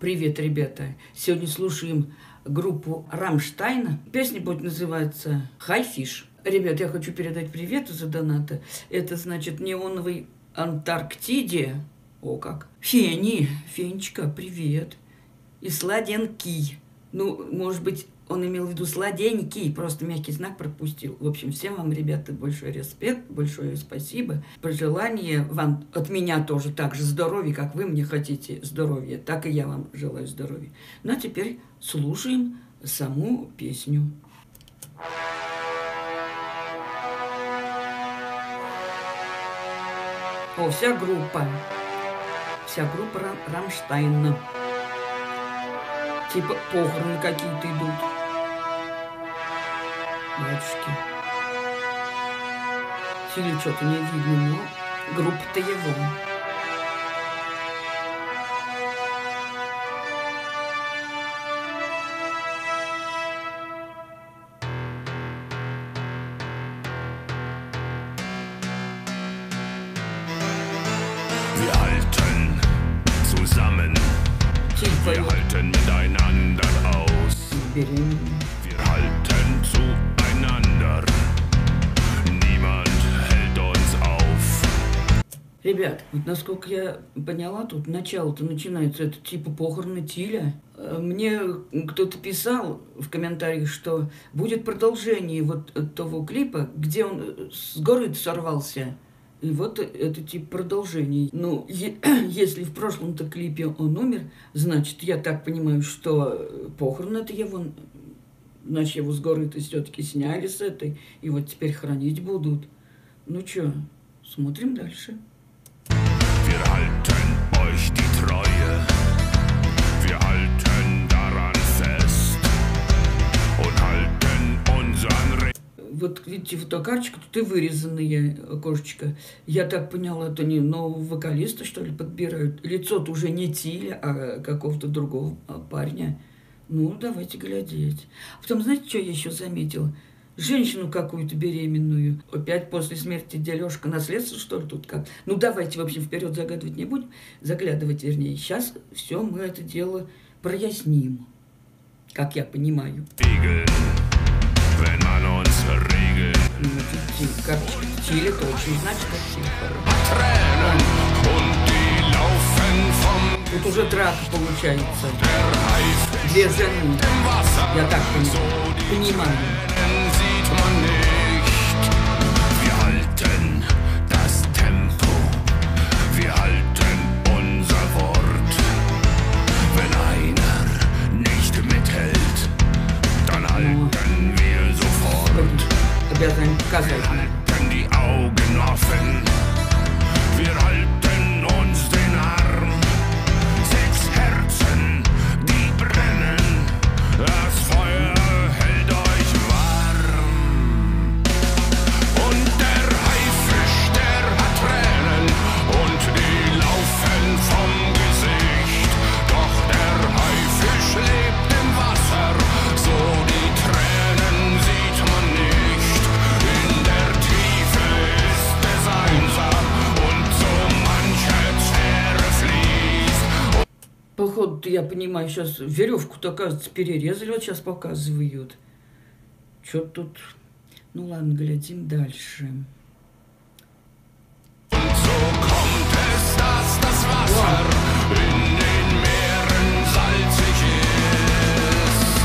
Привет, ребята! Сегодня слушаем группу Рамштайна. Песня будет называться «High Fish». Ребят, я хочу передать привет из-за доната. Это значит неоновой Антарктиде. О как! Фенечка, привет! И сладенький. Ну, может быть, он имел в виду сладенький, просто мягкий знак пропустил. В общем, всем вам, ребята, большой респект, большое спасибо. Пожелание вам от меня тоже так же здоровья, как вы мне хотите здоровья, так и я вам желаю здоровья. Ну, а теперь слушаем саму песню. О, вся группа Рамштайна. Типа похороны какие-то идут. Батюшки. Сильно что-то не видно, но группа-то его. Wir halten zusammen. Wir halten miteinander aus. Wir halten zueinander. Niemand hält uns auf. Ребят, вот насколько я поняла, тут начало-то начинается, это типа похороны Тиля. Мне кто-то писал в комментариях, что будет продолжение вот того клипа, где он с горы сорвался. И вот это типа продолжение. Ну, если в прошлом-то клипе он умер, значит, я так понимаю, что похороны это его, значит, его с горы-то все-таки сняли с этой, и вот теперь хранить будут. Ну что, смотрим дальше. Wir halten euch die Treue. Wir halten daran fest und halten unseren Recht. Вот видите, фотокарточка, тут и вырезанные окошечко. Я так поняла, это не нового вокалиста, что ли, подбирают. Лицо-то уже не Тиля, а какого-то другого парня. Ну, давайте глядеть. Потом, знаете, что я еще заметила? Женщину какую-то беременную. Опять после смерти Делёшка наследство, что ли, тут как? Ну, давайте, в общем, вперед загадывать не будем. Заглядывать, вернее. Сейчас все мы это дело проясним. Как я понимаю. Wenn man uns regelt. Карточка Тиля точно, значит, Tränen und die laufen vom. тут уже драка получается. Две жены. Я так понимаю. Sieht man nicht. Wir halten das Tempo. Wir halten unser Wort. Wenn einer nicht mithält, dann halten wir sofort. Обязательно показать. Wir halten die Augen offen. Wir halten uns den Arm. 6 Herzen, die brennen. Das Feuer hält euch warm. Und der Haifisch, der hat Tränen und die laufen vom Gesicht. Doch der Haifisch lebt im Wasser, so die Tränen sieht man nicht. In der Tiefe ist es einsam und so manche Zähre fließt. Походу, я понимаю, сейчас веревку-то, оказывается, перерезали, вот сейчас показывают. Что тут? Ну ладно, глядим дальше. Und so kommt es, dass das Wasser in den Meeren salzig ist.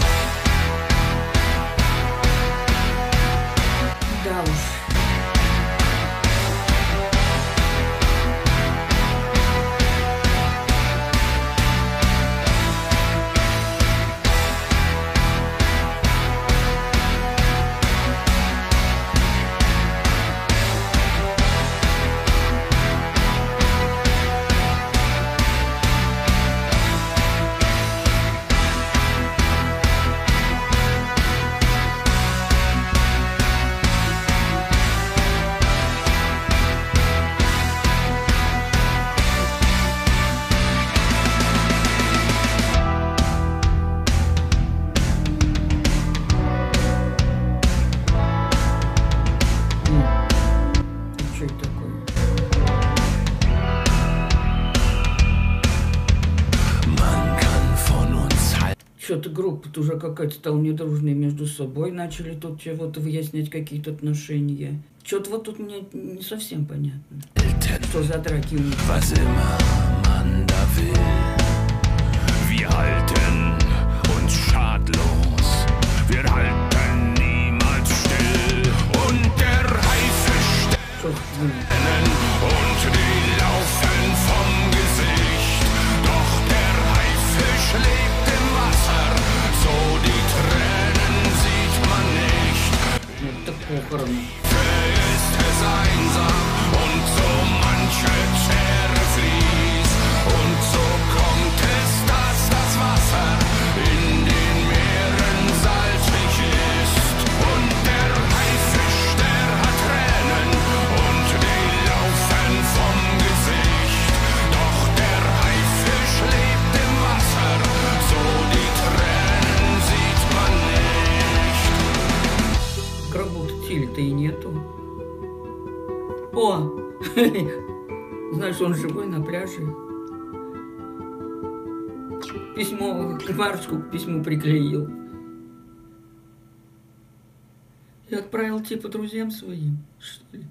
Да уж. Что-то группа уже какая-то стала недружная между собой. Начали тут чего-то выяснять, какие-то отношения. Что-то вот тут мне не совсем понятно. Что за драки у них? Was immer man da will. Wir halten uns schadlos. Wir halten niemals still. Und der Haifisch Что за stellen und die laufen vom Gesicht. Doch der Haifisch lebt im Wasser. So die Tränen sieht man nicht. это похороны? Ist es einsam und so manche Schere fließt. Und so kommt es, dass das Wasser in den Meeren salzig ist. Und der Haifisch, der hat Tränen und die laufen vom Gesicht. Doch der Haifisch lebt im Wasser, so die Tränen sieht man nicht. Гробу Тиля-то и нету. О! Знаешь, он живой на пляже. Письмо, марочку к письму приклеил. И отправил типа друзьям своим, что ли.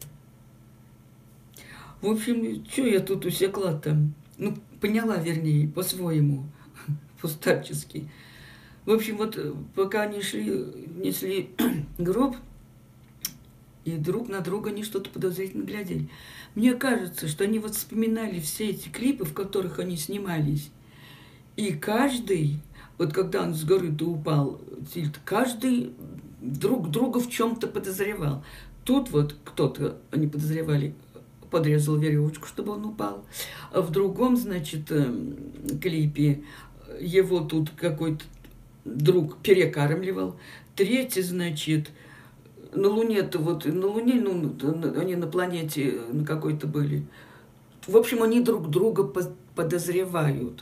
В общем, что я тут усекла-то? Ну, поняла, вернее, по-своему, по-старчески. В общем, вот пока они несли гроб, и друг на друга они что-то подозрительно глядели. Мне кажется, что они вот вспоминали все эти клипы, в которых они снимались. И каждый, вот когда он с горы-то упал, каждый друг друга в чем-то подозревал. Тут вот кто-то, они подозревали, подрезал веревочку, чтобы он упал. А в другом, значит, клипе его тут какой-то друг перекармливал. Третий, значит, на Луне-то вот, на Луне, ну, они на планете на какой-то были. В общем, они друг друга подозревают.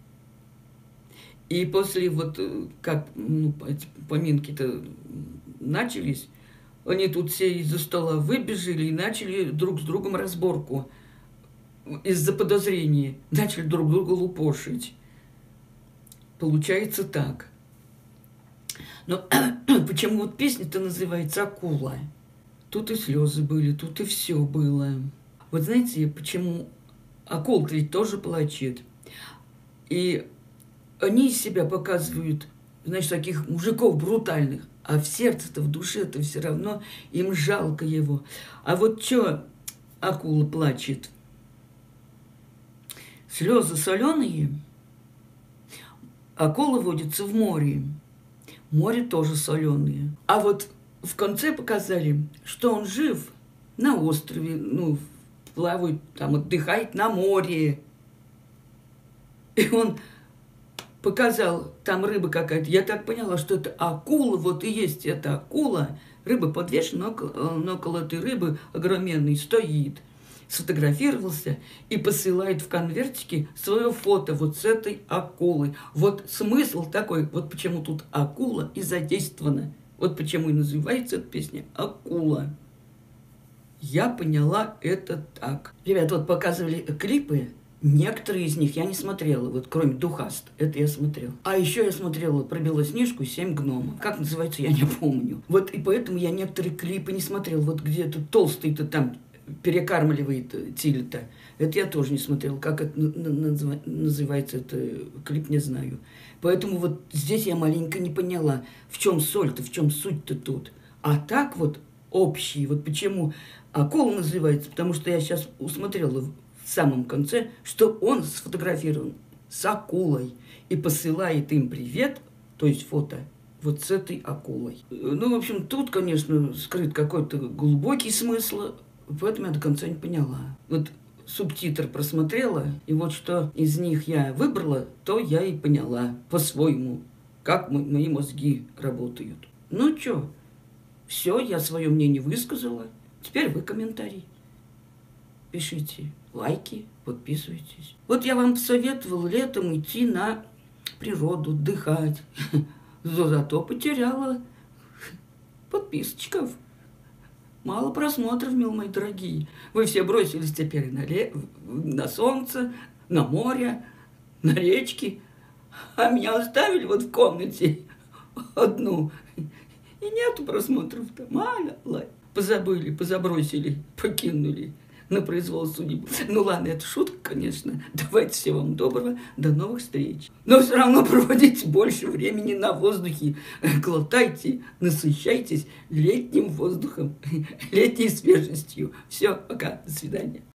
И после вот, как ну, эти поминки-то начались, они тут все из-за стола выбежали и начали друг с другом разборку. Из-за подозрения. Начали друг друга лупошить. Получается так. Но почему вот песня-то называется «Акула»? Тут и слезы были, тут и все было. Вот знаете, почему акула-то ведь тоже плачет? И они из себя показывают, значит, таких мужиков брутальных, а в сердце-то, в душе-то все равно им жалко его. А вот что акула плачет? Слезы соленые. Акула водится в море. Море тоже соленые. А вот в конце показали, что он жив на острове, ну, плавает, там, отдыхает на море. И он показал, там рыба какая-то. Я так поняла, что это акула, вот и есть эта акула. Рыба подвешена, но около этой рыбы огроменный стоит. Сфотографировался и посылает в конвертике свое фото вот с этой акулой. Вот смысл такой, вот почему тут акула и задействована. Вот почему и называется эта песня «Акула». Я поняла это так. Ребята, вот показывали клипы, некоторые из них я не смотрела, вот кроме «Духаст», это я смотрела. А еще я смотрела про Белоснежку и 7 гномов. Как называется, я не помню. Вот и поэтому я некоторые клипы не смотрела. Вот где-то толстый-то там перекармливает Тиля-то. Это я тоже не смотрела. Как это называется, это клип, не знаю. Поэтому вот здесь я маленько не поняла, в чем соль-то, в чем суть-то тут. А так вот общий, вот почему акула называется, потому что я сейчас усмотрела в самом конце, что он сфотографирован с акулой и посылает им привет, то есть фото, вот с этой акулой. Ну, в общем, тут, конечно, скрыт какой-то глубокий смысл, поэтому я до конца не поняла. Вот субтитр просмотрела, и вот что из них я выбрала, то я и поняла по-своему, как мои мозги работают. Ну что, все, я свое мнение высказала. Теперь вы комментарий. Пишите лайки, подписывайтесь. Вот я вам посоветовала летом идти на природу, отдыхать. Зато потеряла подписчиков. Мало просмотров, мил мои дорогие. Вы все бросились теперь на солнце, на море, на речки. А меня оставили вот в комнате одну. И нету просмотров-то. Мало. Позабыли, позабросили, покинули на произвол судьбы. Ну ладно, это шутка, конечно. Давайте, всего вам доброго, до новых встреч. Но все равно проводите больше времени на воздухе. Глотайте, насыщайтесь летним воздухом, летней свежестью. Все, пока, до свидания.